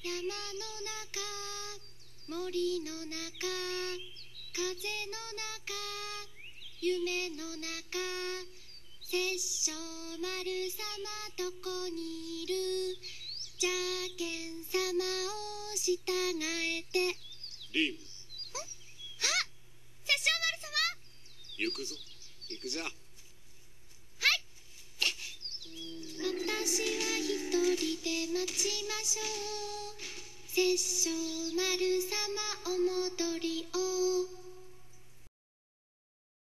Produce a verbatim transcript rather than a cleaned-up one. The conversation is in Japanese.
山の中、森の中、風の中、夢の中、殺生丸様どこにいる？邪見様を従えて。 リン。 あ、殺生丸様。 行くぞ。行くじゃ。はい。 私は一人で待ちましょう。殺生丸様お戻り